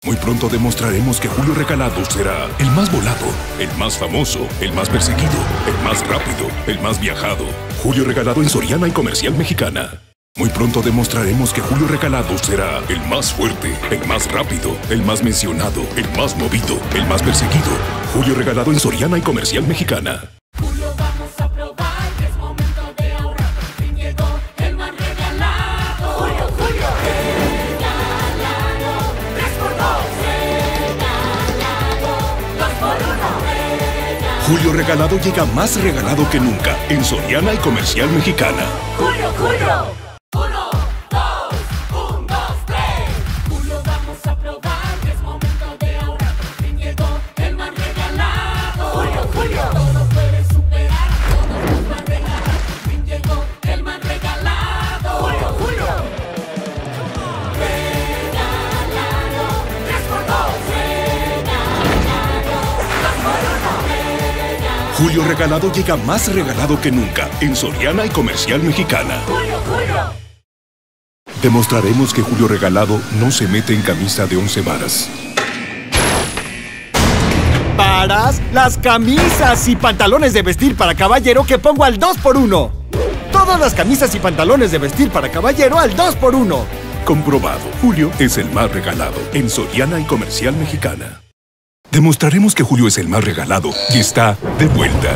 Muy pronto demostraremos que Julio Regalado será el más volado, el más famoso, el más perseguido, el más rápido, el más viajado. Julio Regalado en Soriana y Comercial Mexicana. Muy pronto demostraremos que Julio Regalado será el más fuerte, el más rápido, el más mencionado, el más movido, el más perseguido. Julio Regalado en Soriana y Comercial Mexicana. Julio, vamos a probar que es momento de ahorrar. Por fin llegó el más regalado. Julio, Julio. Regalado. 3x2. Regalado. 2x1. Julio Regalado llega más regalado que nunca en Soriana y Comercial Mexicana. Julio, Julio. 1, 2, 1, 2, 3. Julio, vamos a probar que es momento de ahorrar. Por fin llegó el más regalado. Julio, Julio. Todo puede superar, todo nos va a regalar. Por fin llegó el más regalado. Julio, Julio. Regalado. 3x2. Regalado. 2x1. Julio Regalado llega más regalado que nunca en Soriana y Comercial Mexicana. Julio, Julio. Demostraremos que Julio Regalado no se mete en camisa de 11 varas. Varas, las camisas y pantalones de vestir para caballero que pongo al 2x1. Todas las camisas y pantalones de vestir para caballero al 2x1. Comprobado, Julio es el más regalado en Soriana y Comercial Mexicana. Demostraremos que Julio es el más regalado y está de vuelta.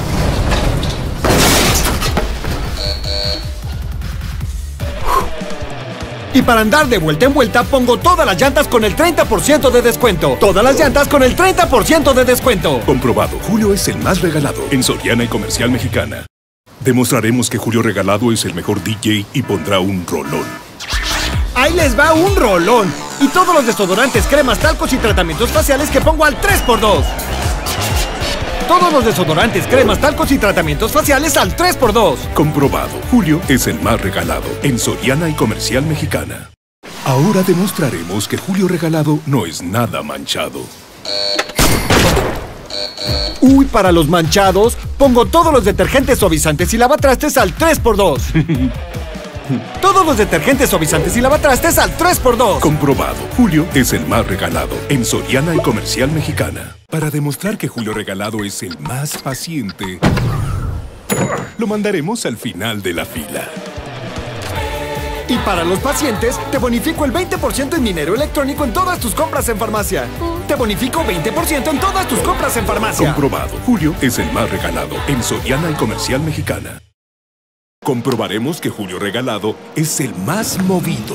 Y para andar de vuelta en vuelta pongo todas las llantas con el 30% de descuento. Todas las llantas con el 30% de descuento. Comprobado, Julio es el más regalado en Soriana y Comercial Mexicana. Demostraremos que Julio Regalado es el mejor DJ y pondrá un rolón. Ahí les va un rolón. Y todos los desodorantes, cremas, talcos y tratamientos faciales que pongo al 3x2. Todos los desodorantes, cremas, talcos y tratamientos faciales al 3x2. Comprobado, Julio es el más regalado en Soriana y Comercial Mexicana. Ahora demostraremos que Julio Regalado no es nada manchado. Uy, para los manchados, pongo todos los detergentes suavizantes y lavatrastes al 3x2. Todos los detergentes suavizantes y lavatrastes al 3x2. Comprobado, Julio es el más regalado en Soriana y Comercial Mexicana. Para demostrar que Julio Regalado es el más paciente, lo mandaremos al final de la fila. Y para los pacientes, te bonifico el 20% en dinero electrónico en todas tus compras en farmacia. Te bonifico 20% en todas tus compras en farmacia. Comprobado, Julio es el más regalado en Soriana y Comercial Mexicana. Comprobaremos que Julio Regalado es el más movido.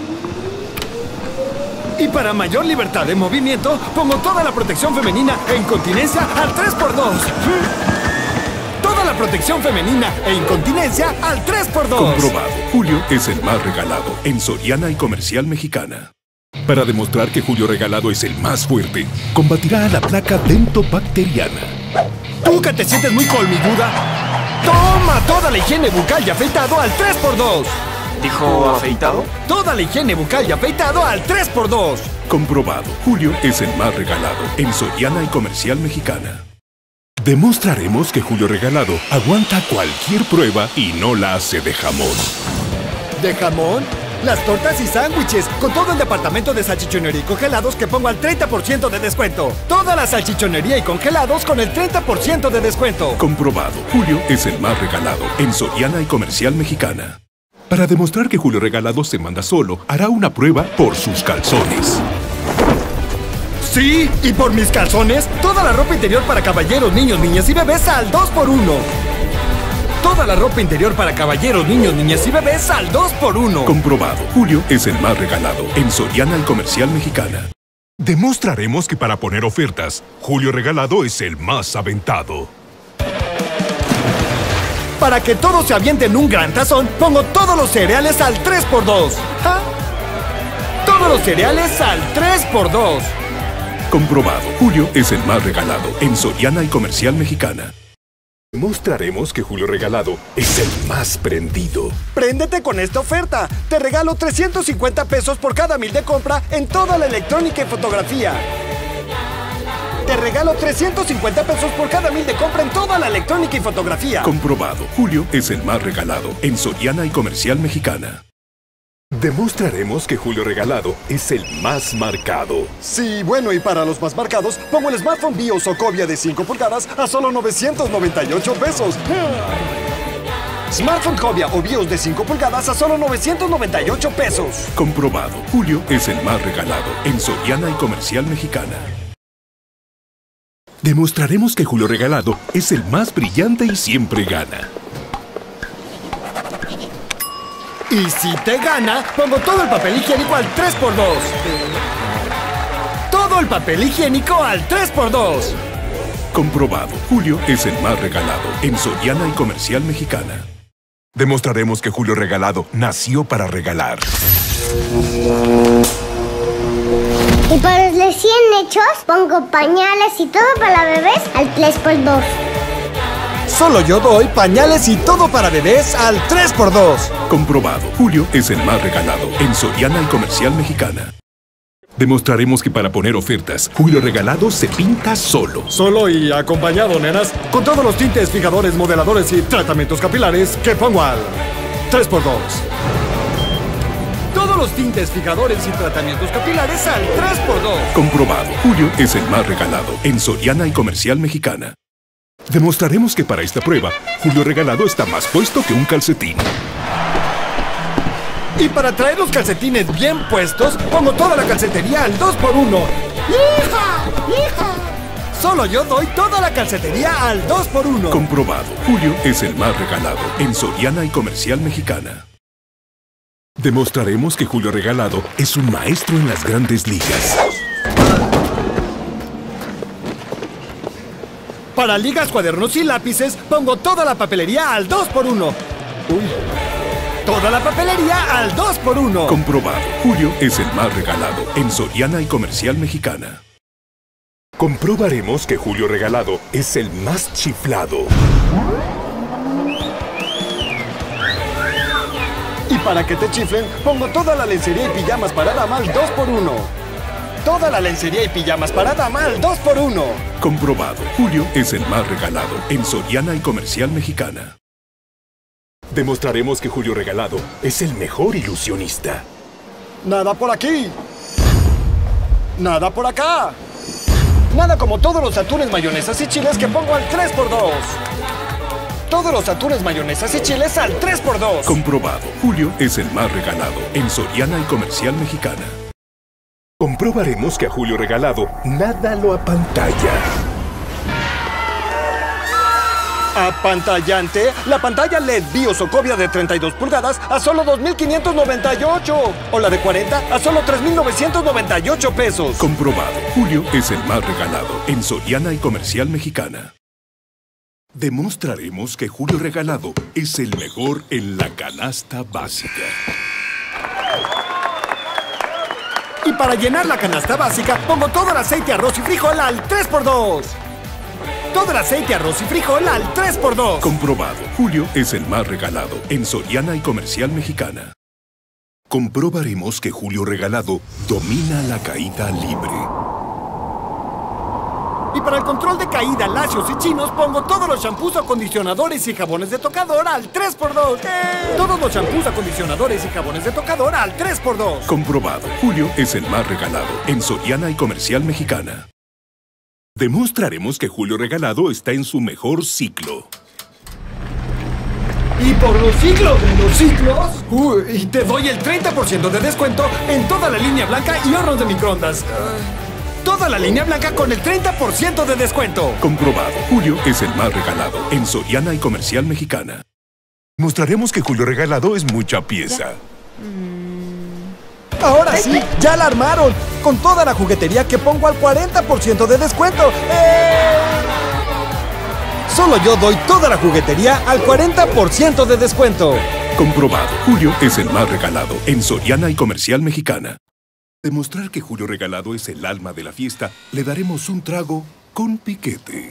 Y para mayor libertad de movimiento, pongo toda la protección femenina e incontinencia al 3x2. Toda la protección femenina e incontinencia al 3x2. Comprobado, Julio es el más regalado en Soriana y Comercial Mexicana. Para demostrar que Julio Regalado es el más fuerte, combatirá a la placa dentobacteriana. ¿Tú que te sientes muy colmilluda? ¡Toma toda la higiene bucal y afeitado al 3x2! ¿Dijo afeitado? Toda la higiene bucal y afeitado al 3x2. Comprobado, Julio es el más regalado en Soriana y Comercial Mexicana. Demostraremos que Julio Regalado aguanta cualquier prueba y no la hace de jamón. ¿De jamón? Las tortas y sándwiches, con todo el departamento de salchichonería y congelados que pongo al 30% de descuento. Toda la salchichonería y congelados con el 30% de descuento. Comprobado, Julio es el más regalado en Soriana y Comercial Mexicana. Para demostrar que Julio Regalado se manda solo, hará una prueba por sus calzones. Sí, y por mis calzones, toda la ropa interior para caballeros, niños, niñas y bebés al 2x1. Toda la ropa interior para caballeros, niños, niñas y bebés al 2x1. Comprobado, Julio es el más regalado en Soriana y Comercial Mexicana. Demostraremos que para poner ofertas, Julio Regalado es el más aventado. Para que todos se avienten un gran tazón, pongo todos los cereales al 3x2. ¿Ah? Todos los cereales al 3x2. Comprobado, Julio es el más regalado en Soriana y Comercial Mexicana. Demostraremos que Julio Regalado es el más prendido. ¡Préndete con esta oferta! Te regalo 350 pesos por cada 1000 de compra en toda la electrónica y fotografía. Te regalo 350 pesos por cada 1000 de compra en toda la electrónica y fotografía. Comprobado, Julio es el más regalado en Soriana y Comercial Mexicana. Demostraremos que Julio Regalado es el más marcado. Sí, bueno, y para los más marcados, pongo el smartphone BIOS Socovia de 5 pulgadas a solo 998 pesos. Smartphone Cobia o BIOS de 5 pulgadas a solo 998 pesos. Comprobado, Julio es el más regalado en Soriana y Comercial Mexicana. Demostraremos que Julio Regalado es el más brillante y siempre gana. Y si te gana, pongo todo el papel higiénico al 3x2. Todo el papel higiénico al 3x2. Comprobado, Julio es el más regalado en Soriana y Comercial Mexicana. Demostraremos que Julio Regalado nació para regalar. Y para los recién hechos, pongo pañales y todo para bebés al 3x2. Solo yo doy pañales y todo para bebés al 3x2. Comprobado, Julio es el más regalado en Soriana y Comercial Mexicana. Demostraremos que para poner ofertas, Julio Regalado se pinta solo. Solo y acompañado, nenas, con todos los tintes, fijadores, modeladores y tratamientos capilares que pongo al 3x2. Todos los tintes, fijadores y tratamientos capilares al 3x2. Comprobado, Julio es el más regalado en Soriana y Comercial Mexicana. Demostraremos que para esta prueba, Julio Regalado está más puesto que un calcetín. Y para traer los calcetines bien puestos, pongo toda la calcetería al 2x1. ¡Hija! ¡Hija! Solo yo doy toda la calcetería al 2x1. Comprobado, Julio es el más regalado en Soriana y Comercial Mexicana. Demostraremos que Julio Regalado es un maestro en las grandes ligas. Para ligas, cuadernos y lápices, pongo toda la papelería al 2x1. Uy. Toda la papelería al 2x1. Comprobado, Julio es el más regalado en Soriana y Comercial Mexicana. Comprobaremos que Julio Regalado es el más chiflado. Y para que te chiflen, pongo toda la lencería y pijamas para dama al 2x1. Toda la lencería y pijamas para dama al 2x1. Comprobado, Julio es el más regalado en Soriana y Comercial Mexicana. Demostraremos que Julio Regalado es el mejor ilusionista. Nada por aquí. Nada por acá. Nada como todos los atunes, mayonesas y chiles que pongo al 3x2. Todos los atunes, mayonesas y chiles al 3x2. Comprobado, Julio es el más regalado en Soriana y Comercial Mexicana. Comprobaremos que a Julio Regalado nada lo apantalla. Apantallante, la pantalla LED BIOS Socovia de 32 pulgadas a solo 2,598. O la de 40 a solo 3,998 pesos. Comprobado, Julio es el más regalado en Soriana y Comercial Mexicana. Demostraremos que Julio Regalado es el mejor en la canasta básica. Y para llenar la canasta básica, pongo todo el aceite, arroz y frijol al 3x2. Todo el aceite, arroz y frijol al 3x2. Comprobado, Julio es el más regalado en Soriana y Comercial Mexicana. Comprobaremos que Julio Regalado domina la caída libre. Y para el control de caída, lacios y chinos, pongo todos los shampoos, acondicionadores y jabones de tocador al 3x2. Todos los shampoos, acondicionadores y jabones de tocador al 3x2. Comprobado, Julio es el más regalado en Soriana y Comercial Mexicana. Demostraremos que Julio Regalado está en su mejor ciclo. Y por los siglos de los siglos, y te doy el 30% de descuento en toda la línea blanca y hornos de microondas. Toda la línea blanca con el 30% de descuento. Comprobado, Julio es el más regalado en Soriana y Comercial Mexicana. Mostraremos que Julio Regalado es mucha pieza. Ahora sí, ya la armaron. Con toda la juguetería que pongo al 40% de descuento. Solo yo doy toda la juguetería al 40% de descuento. Comprobado, Julio es el más regalado en Soriana y Comercial Mexicana. Demostrar que Julio Regalado es el alma de la fiesta, le daremos un trago con piquete.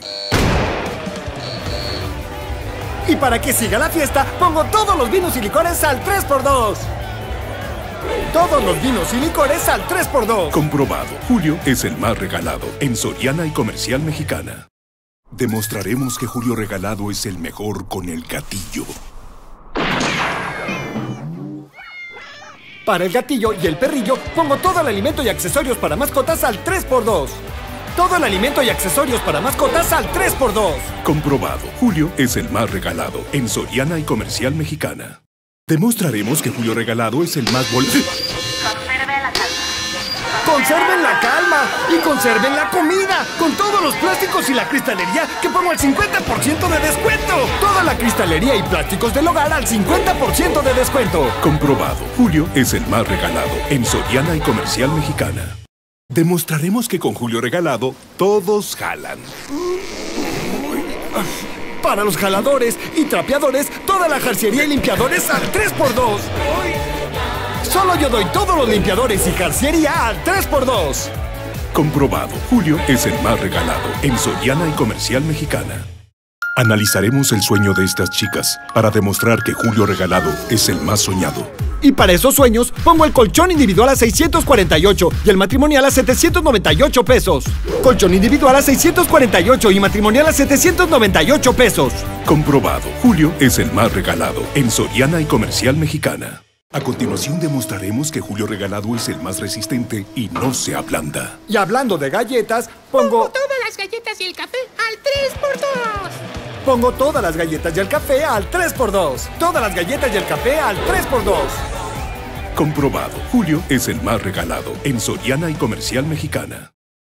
Y para que siga la fiesta, pongo todos los vinos y licores al 3x2. Todos los vinos y licores al 3x2. Comprobado, Julio es el más regalado en Soriana y Comercial Mexicana. Demostraremos que Julio Regalado es el mejor con el gatillo. Para el gatillo y el perrillo, pongo todo el alimento y accesorios para mascotas al 3x2. Todo el alimento y accesorios para mascotas al 3x2. Comprobado. Julio es el más regalado en Soriana y Comercial Mexicana. Demostraremos que Julio Regalado es el más Conserven la calma y conserven la comida con todos los plásticos y la cristalería que pongo al 50% de descuento. Toda la cristalería y plásticos del hogar al 50% de descuento. Comprobado. Julio es el más regalado en Soriana y Comercial Mexicana. Demostraremos que con Julio Regalado todos jalan. Para los jaladores y trapeadores, toda la jarciería y limpiadores al 3x2. Solo yo doy todos los limpiadores y jarciería al 3x2. Comprobado. Julio es el más regalado en Soriana y Comercial Mexicana. Analizaremos el sueño de estas chicas para demostrar que Julio Regalado es el más soñado. Y para esos sueños, pongo el colchón individual a 648 y el matrimonial a 798 pesos. Colchón individual a 648 y matrimonial a 798 pesos. Comprobado. Julio es el más regalado en Soriana y Comercial Mexicana. A continuación demostraremos que Julio Regalado es el más resistente y no se ablanda. Y hablando de galletas, pongo todas las galletas y el café al 3x2. Pongo todas las galletas y el café al 3x2. Todas las galletas y el café al 3x2. Comprobado. Julio es el más regalado en Soriana y Comercial Mexicana.